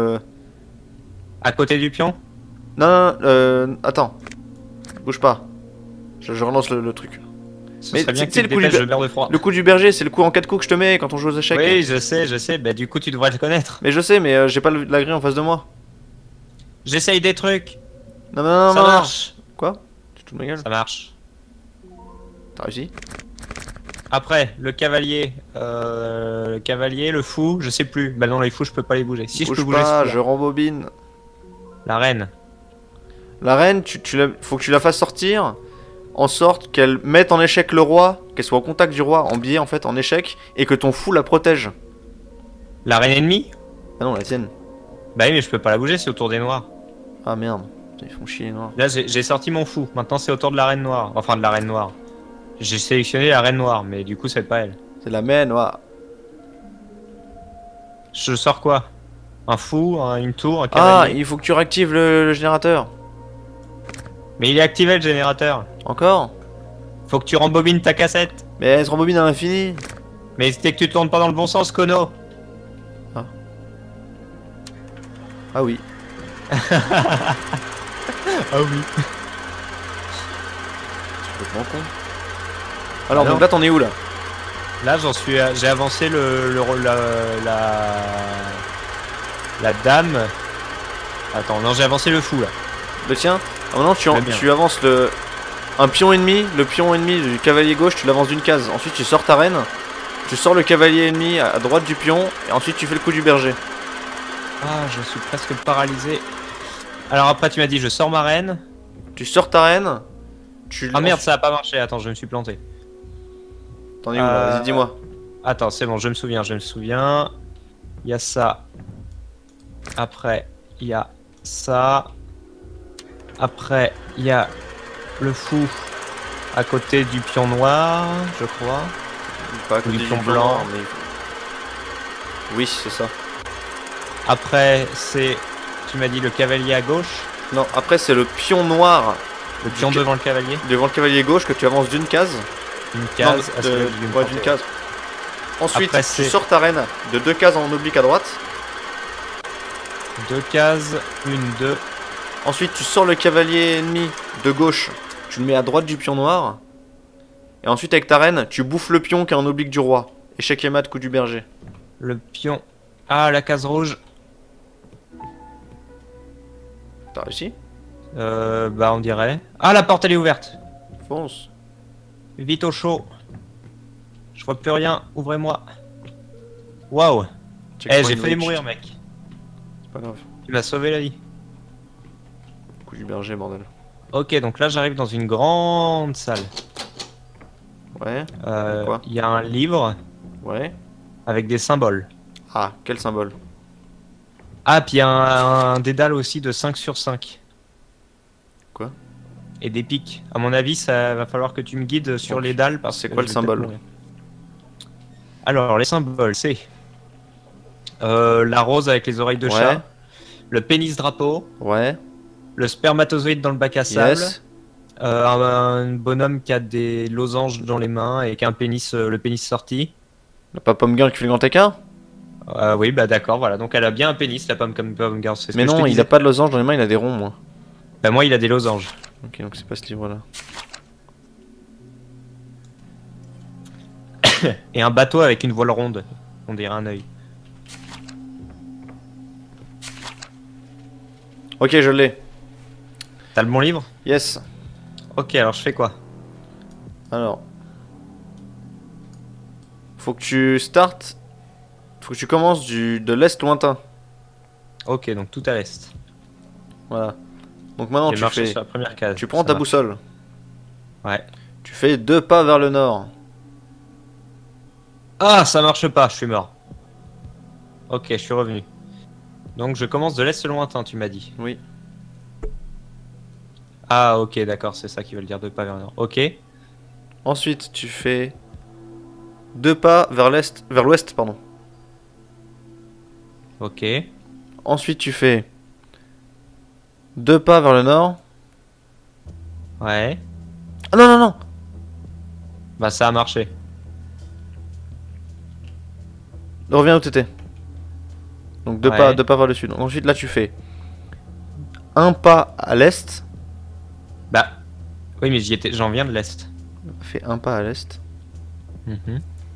À côté du pion? Non, attends, bouge pas. Je relance le truc. Ce Mais serait bien tu que sais, tu te le coup du dépêches, ber- je meurs de froid. Le coup du berger, c'est le coup en 4 coups que je te mets quand on joue aux échecs. Oui, je sais. Bah du coup tu devrais le connaître. Mais je sais, mais j'ai pas la grille en face de moi. J'essaye des trucs. Non, non, non, Ça non. marche. Quoi? Tu te fous de ma gueule? Ça marche. T'as réussi? Après, le cavalier, le fou, je sais plus. Bah non, les fous, je peux pas les bouger. Si je peux Bouge bouger pas, ce je fou-là. rembobine. La reine. La reine, faut que tu la fasses sortir en sorte qu'elle mette en échec le roi, qu'elle soit au contact du roi, en biais en fait, en échec, et que ton fou la protège. La reine ennemie? Ah non, la tienne. Bah oui, mais je peux pas la bouger, c'est autour des noirs. Ah merde, ils font chier les noirs. Là, j'ai sorti mon fou. Maintenant, c'est autour de la reine noire. Enfin, de la reine noire. J'ai sélectionné la reine noire, mais du coup, c'est pas elle. C'est la main noire. Je sors quoi? Un fou, une tour, un Ah, cavalier. il faut que tu réactives le générateur. Mais il est activé le générateur. Encore? Faut que tu rembobines ta cassette. Mais elle se rembobine à l'infini. Mais c'était que tu tournes pas dans le bon sens, Kono. Ah oui. Ah oui. C'est complètement con. Alors, Alors donc là, t'en es où là? Là, j'en suis. J'ai avancé la dame. Attends, non, j'ai avancé le fou là. Le tien? Ah maintenant, Le mien. tu avances un pion ennemi. Le pion ennemi du cavalier gauche, tu l'avances d'une case. Ensuite, tu sors ta reine. Tu sors le cavalier ennemi à droite du pion et ensuite tu fais le coup du berger. Ah, je suis presque paralysé. Alors après, tu m'as dit, je sors ma reine. Tu sors ta reine. Ah merde, ça a pas marché. Attends, je me suis planté. T'en es où là? Vas-y, dis-moi. Attends, c'est bon, je me souviens, je me souviens. Il y a ça. Après, il y a ça. Après, il y a le fou à côté du pion noir, je crois. Pas à côté Du du pion pion blanc. noir, mais... Oui, c'est ça. Après, c'est... Tu m'as dit le cavalier à gauche. Non, après c'est le pion noir Le pion devant le cavalier. devant le cavalier gauche que tu avances d'une case. Une case. Non, à ce que je viens de ouais, planter. d'une case. Ensuite, Après, tu c'est- sors ta reine de 2 cases en oblique à droite. 2 cases, 2. Ensuite, tu sors le cavalier ennemi de gauche. Tu le mets à droite du pion noir. Et ensuite, avec ta reine, tu bouffes le pion qui est en oblique du roi. Échec et mat, coup du berger. Le pion. Ah, la case rouge. T'as réussi? Bah on dirait. Ah, la porte elle est ouverte. Fonce. Vite au chaud. Je vois plus rien, ouvrez-moi. Waouh. Eh, j'ai failli mourir, mec. C'est pas grave. Tu m'as sauvé la vie. Coup du berger, bordel. Ok, donc là j'arrive dans une grande salle. Ouais. Quoi Il y a un livre Ouais. avec des symboles. Ah, quel symbole? Ah, puis il y a un dédale aussi de 5 sur 5. Quoi? Et des pics. À mon avis, ça va falloir que tu me guides sur Donc, les dalles parce c'est que quoi le je vais peut-être symbole? mourir. Alors, les symboles, c'est la rose avec les oreilles de Ouais. chat, le pénis drapeau, Ouais. le spermatozoïde dans le bac à sable, Yes. un bonhomme qui a des losanges dans les mains et qui a un pénis, le pénis sorti. La pas pomme girl qui fait le grand écart? Oui, bah d'accord, voilà. Donc elle a bien un pénis, la pomme comme pomme girl. C'est ce Mais que je te non, il disais. a pas de losange dans les mains, il a des ronds, moi. Bah moi, il a des losanges. Ok, donc c'est pas ce livre-là. Et un bateau avec une voile ronde. On dirait un œil. Ok, je l'ai. T'as le bon livre? Yes. Ok, alors je fais quoi? Alors. Faut que tu startes. Faut que tu commences de l'est lointain. Ok, donc tout à l'est. Voilà. Donc maintenant J'ai tu marché fais. sur la première case. Tu prends Ça ta marche. boussole. Ouais. Tu fais 2 pas vers le nord. Ah, ça marche pas, je suis mort. Ok, je suis revenu. Donc je commence de l'est lointain, tu m'as dit. Oui. Ah, ok, d'accord, c'est ça qui veut dire 2 pas vers le nord. Ok. Ensuite, tu fais 2 pas vers l'est, vers l'ouest, pardon. Ok. Ensuite, tu fais 2 pas vers le nord. Ouais. Ah non, non, non. Bah ça a marché. Reviens où t'étais. Donc 2 Ouais. pas, 2 pas vers le sud. Ensuite, là, tu fais 1 pas à l'est. Bah. Oui, mais j'en viens de l'est. Fais 1 pas à l'est. Mhm.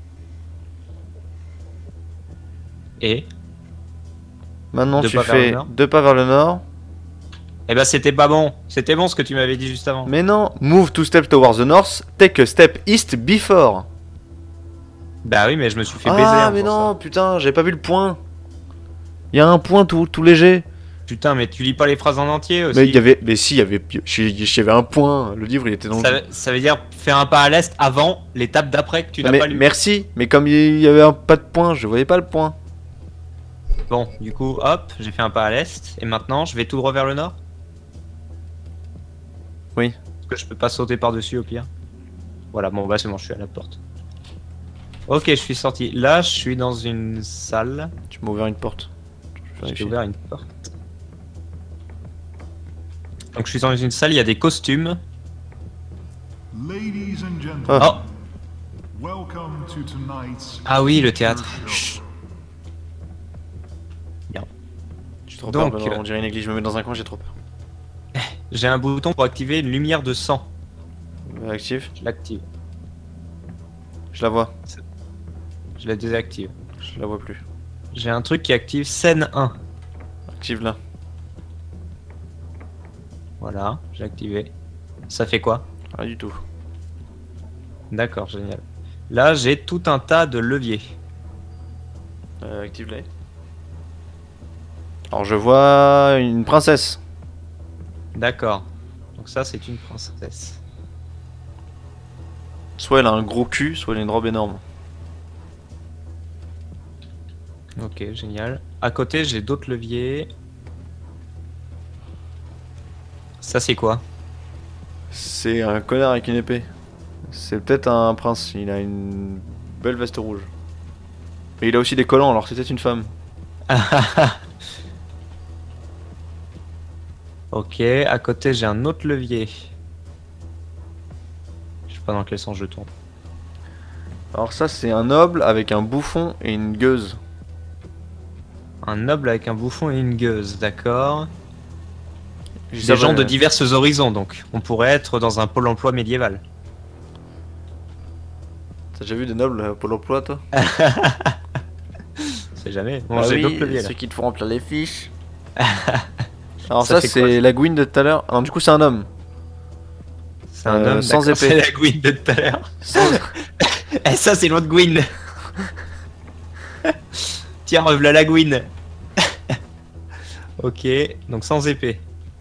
Et Maintenant, 2 tu pas vers le fais nord. 2 pas vers le nord. Eh bah c'était pas bon. C'était bon ce que tu m'avais dit juste avant. Mais non, move 2 steps towards the north, take a step east before. Bah oui, mais je me suis fait baiser. Ah, en mais faisant non, ça. putain, j'avais pas vu le point. Il y a un point tout léger. Putain, mais tu lis pas les phrases en entier aussi. Mais il y avait, mais si, il y avait un point. Le livre, il était dans le. Ça veut dire faire un pas à l'est avant l'étape d'après que tu Non, n'as mais pas lu. merci, mais comme il y avait pas de point, je voyais pas le point. Bon, du coup, hop, j'ai fait un pas à l'est. Et maintenant, je vais tout droit vers le nord. Oui. Parce que je peux pas sauter par-dessus au pire. Voilà, bon, bah c'est bon, je suis à la porte. Ok, je suis sorti. Là, je suis dans une salle. Tu m'as ouvert une porte. Je J'ai vérifie. ouvert une porte. Donc je suis dans une salle, il y a des costumes. Ladies and gentlemen, Ah. Oh, welcome to tonight's ah oui, le théâtre. show. J'ai trop Donc, peur, on dirait une église, je me mets dans un coin, j'ai trop peur. J'ai un bouton pour activer une lumière de sang. Active, Je l'active. je la vois. Je la désactive. Je la vois plus. J'ai un truc qui active scène 1. Active là. Voilà, j'ai activé. Ça fait quoi? Rien du tout. D'accord, génial. Là, j'ai tout un tas de leviers. Active-les. Alors je vois une princesse. D'accord. Donc ça, c'est une princesse. Soit elle a un gros cul, soit elle a une robe énorme. Ok, génial. À côté, j'ai d'autres leviers. Ça, c'est quoi? C'est un connard avec une épée. C'est peut-être un prince, il a une belle veste rouge. Mais il a aussi des collants, alors c'est peut-être une femme. Ok, à côté, j'ai un autre levier. Je sais pas dans quel sens je tourne. Alors ça c'est un noble avec un bouffon et une gueuse. Un noble avec un bouffon et une gueuse, d'accord. Je dis Des ça, gens de bah, diverses horizons, donc. On pourrait être dans un pôle emploi médiéval. T'as déjà vu des nobles à Pôle emploi toi? C'est jamais. Bon, Ah j'ai oui, d'autres leviers là. ceux qui te font remplir les fiches. Alors Ça ça, fait quoi, c'est ça la Gwyn de tout à l'heure. Alors du coup c'est un homme. C'est un homme sans d'accord, épée. C'est la Gwyn de tout à l'heure. Sans- Eh, ça, c'est l'autre Gwyn. Tiens, revoilà la Gwyn. Ok, donc sans épée.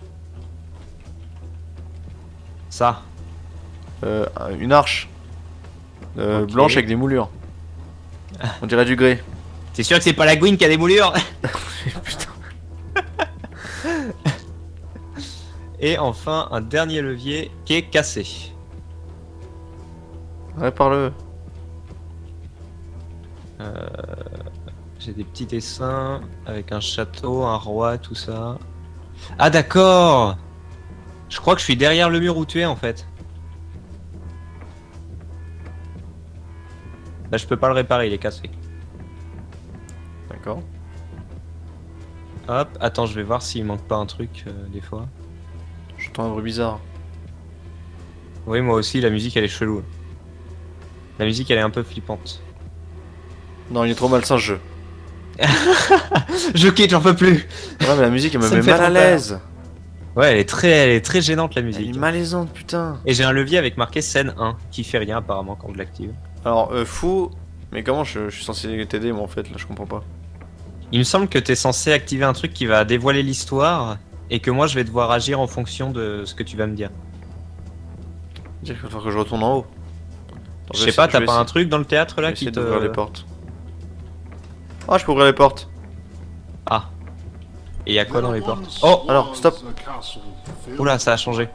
Ça. Une arche. Ok. Blanche avec des moulures. On dirait du grès. T'es sûr que c'est pas la Gwyn qui a des moulures? Putain. Et enfin, un dernier levier qui est cassé. Répare-le. J'ai des petits dessins avec un château, un roi, tout ça. Ah d'accord. Je crois que je suis derrière le mur où tu es en fait. Là je peux pas le réparer, il est cassé. D'accord. Hop, attends, je vais voir s'il manque pas un truc des fois. J'entends un bruit bizarre. Oui, moi aussi, la musique elle est chelou. La musique elle est un peu flippante. Non, il est trop malsain ce jeu. Je quitte, j'en peux plus. Ouais, mais la musique elle me Ça me met fait mal à trop peur. l'aise. Ouais, elle est très gênante la Elle musique. est malaisante, putain. Et j'ai un levier avec marqué scène 1 qui fait rien apparemment quand je l'active. Alors, fou. Mais comment je suis censé t'aider moi en fait là, je comprends pas. Il me semble que t'es censé activer un truc qui va dévoiler l'histoire et que moi je vais devoir agir en fonction de ce que tu vas me dire. Dire qu'il va falloir que je retourne en haut. Attends, Je sais pas, t'as vais pas un essayer- truc dans le théâtre je vais là qui essayer te... d'ouvrir les portes. Ah, je peux ouvrir les portes. Ah. Et y a quoi dans les There portes? once Oh! alors, was stop. a castle filled- Oula, ça a changé.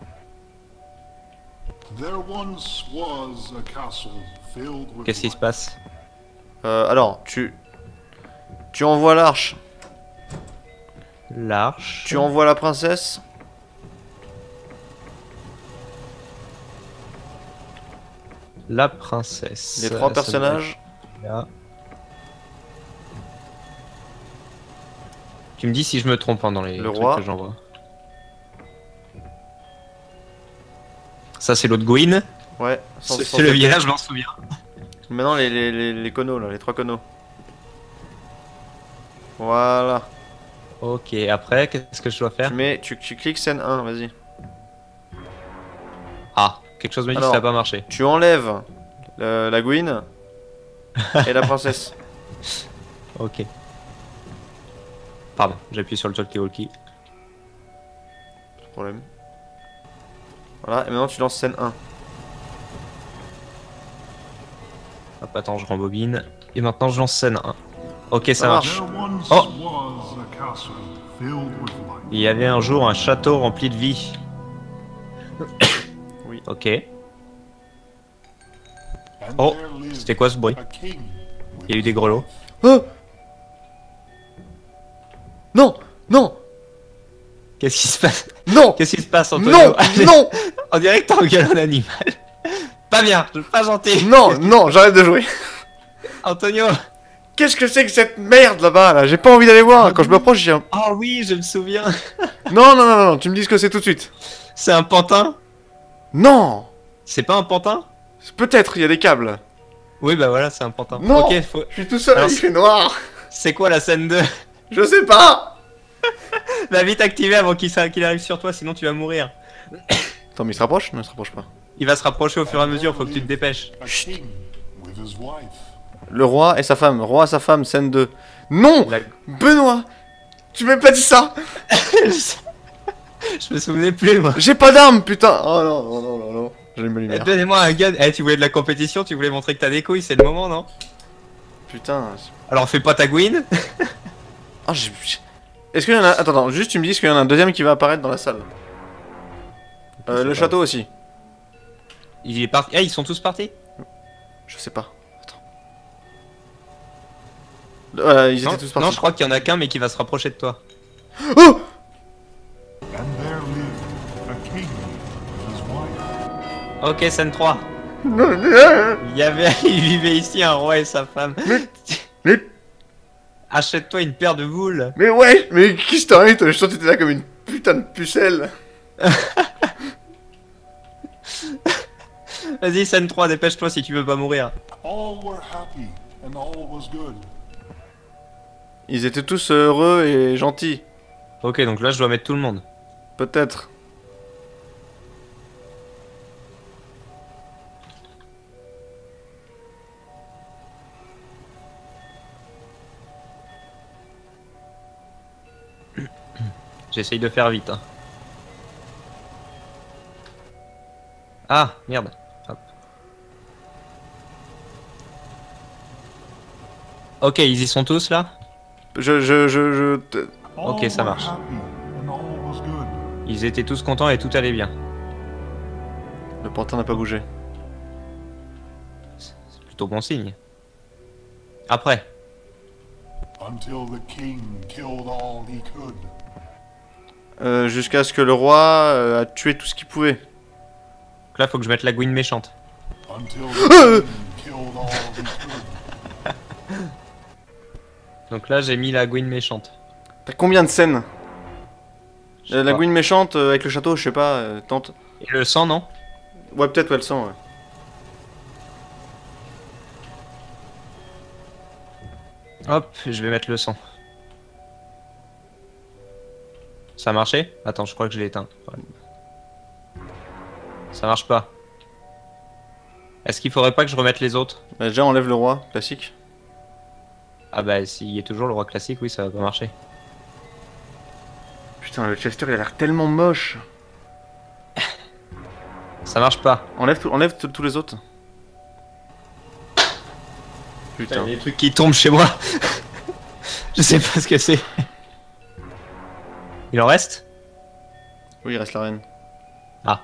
There once was a castle filled with Qu'est-ce qui se light. passe? Alors, tu envoies l'arche. L'arche. Tu envoies la princesse. La princesse. Les trois Ça personnages. doit être là. Tu me dis si je me trompe hein, dans les Le trucs roi. que j'envoie. Ça c'est l'autre Gwyn. Ouais. sans- sans- C'est le village, je m'en souviens. Maintenant les conos là, les trois conos. Voilà. Ok, après, qu'est-ce que je dois faire? Tu cliques scène 1, vas-y. Ah, quelque chose me dit que Alors. ça n'a pas marché. Tu enlèves la Gwyn et la princesse. Ok. Pardon, j'appuie sur le talkie-walkie. Pas de problème. Voilà, et maintenant tu lances scène 1. Hop, attends, je rembobine. Et maintenant, je lance scène 1. Ok, ça Ça marche. There once Oh. was a castle filled with light. Il y avait un jour un château rempli de vie. Oui. Ok. And Oh, there lived c'était quoi ce bruit? a king with Il y a eu des grelots. Oh non. Non. Qu'est-ce qui se passe? Non. Qu'est-ce qui se passe, Antonio? Non. Non. On dirait que t'engueules un animal. Pas bien, pas gentil. Non, non, j'arrête de jouer. Antonio. Qu'est-ce que c'est que cette merde là-bas là? J'ai pas envie d'aller voir. Quand je m'approche, j'ai un... Oh oui, je me souviens. Non, non, non, non, tu me dis ce que c'est tout de suite. C'est un pantin? Non. C'est pas un pantin? Peut-être, il y a des câbles. Oui, bah voilà, c'est un pantin. Non. Ok, faut... Je suis tout seul, Alors, il fait noir. c'est quoi la scène 2? Je sais pas. Va vite activer avant qu'il arrive sur toi, sinon tu vas mourir. Attends, mais il se rapproche? Non, il se rapproche pas. Il va se rapprocher au fur et à mesure, faut que tu te dépêches. a king with his wife. Le roi et sa femme. Roi et sa femme, scène 2. Non La- Benoît, tu m'as pas dit ça. Je me souvenais plus, moi. J'ai pas d'arme, putain. Oh non, non, non, non, non. J'allume ma lumière. Donnez-moi un gun. Eh, tu voulais de la compétition, tu voulais montrer que t'as des couilles, c'est le moment, non? Putain. Alors fais pas ta Gwyn. Ah, est-ce qu'il y en a... Attends, attends, juste tu me dis qu'il y en a un deuxième qui va apparaître dans la salle. Le pas. château aussi. Il est parti. Eh, ils sont tous partis? Je sais pas. Attends. Ils Non, étaient tous partis. non, je crois qu'il y en a qu'un, mais qui va se rapprocher de toi. Oh And there lived a king with his wife. Ok, scène 3. Non, non. Il vivait ici un roi et sa femme. Mais... Achète-toi une paire de boules. Mais ouais, mais qui t'arrête? Je sens que t'étais là comme une putain de pucelle. Vas-y, scène 3, dépêche-toi si tu veux pas mourir. All were happy, and all was good. Ils étaient tous heureux et gentils. Ok, donc là je dois mettre tout le monde. Peut-être. J'essaye de faire vite. Hein. Ah, merde. Hop. Ok, ils y sont tous là? Ok, All ça were marche. happy, and all was good. Ils étaient tous contents et tout allait bien. Le pantin n'a pas bougé. C'est plutôt bon signe. Après. Until the king killed all he could. Jusqu'à ce que le roi a tué tout ce qu'il pouvait. Donc là, faut que je mette la Gwyn méchante. Until the king killed all he could. Donc là, j'ai mis la Gwyn méchante. T'as combien de scènes? Je sais La pas. Gwyn méchante avec le château, je sais pas, tente. Et le sang, non? Ouais, peut-être, ouais, le sang, ouais. Hop, je vais mettre le sang. Ça a marché? Attends, je crois que je l'ai éteint. Ouais. Ça marche pas. Est-ce qu'il faudrait pas que je remette les autres? Bah, déjà, enlève le roi, classique. Ah bah, s'il y est toujours le roi classique, oui, ça va pas marcher. Putain, le Chester, il a l'air tellement moche. Ça marche pas. Enlève tous les autres. Putain. Il y a des trucs qui tombent chez moi. Je sais pas ce que c'est. Il en reste? Oui, il reste la reine. Ah.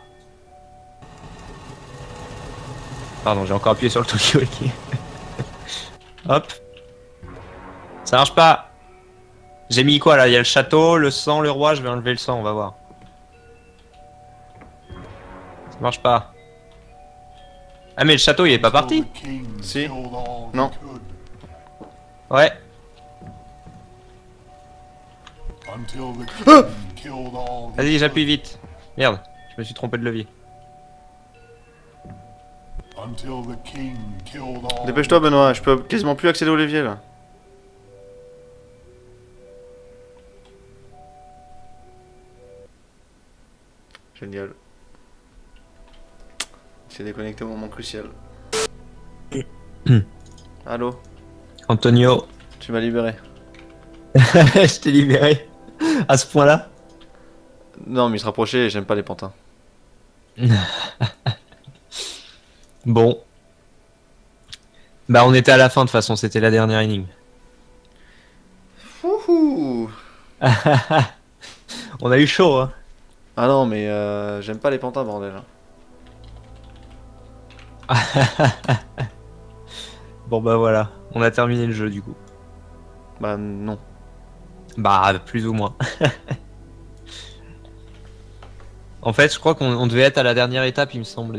Pardon, j'ai encore appuyé sur le Tokyo Hockey. Hop. Ça marche pas. J'ai mis quoi là? Il y a le château, le sang, le roi. Je vais enlever le sang, on va voir. Ça marche pas. Ah mais le château il est pas parti. Until the king Si. killed all he Non. could. Ouais. Until the king killed all he Vas-y, j'appuie could. vite. Merde, je me suis trompé de levier. Until the king killed all Dépêche-toi, Benoît, je peux quasiment plus accéder au levier là. Génial. C'est déconnecté au moment crucial. Allô, Antonio. tu m'as libéré. Je t'ai libéré. À ce point-là. Non, mais il se rapprochait et j'aime pas les pantins. Bon. Bah on était à la fin de toute façon, c'était la dernière énigme. Wouhou. On a eu chaud hein. Ah non, mais j'aime pas les pantins, bordel. Bon bah voilà, on a terminé le jeu du coup. Bah non. Bah plus ou moins. En fait je crois qu'on devait être à la dernière étape il me semble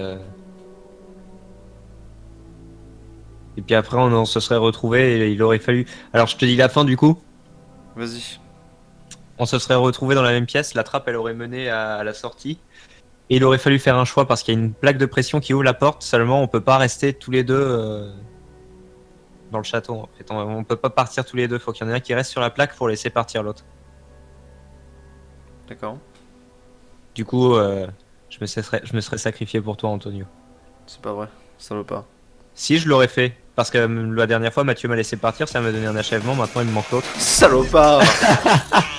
et puis après on se serait retrouvé et il aurait fallu... Alors je te dis la fin du coup. Vas-y. On se serait retrouvé dans la même pièce, la trappe elle aurait mené à la sortie. Et il aurait fallu faire un choix parce qu'il y a une plaque de pression qui ouvre la porte, seulement on peut pas rester tous les deux dans le château en fait. On peut pas partir tous les deux, faut qu'il y en ait un qui reste sur la plaque pour laisser partir l'autre. D'accord. Du coup, je me serais sacrifié pour toi Antonio. C'est pas vrai. Ça veut pas. Si, je l'aurais fait. Parce que la dernière fois, Mathieu m'a laissé partir, ça m'a donné un achèvement, maintenant il me manque l'autre. Salopard.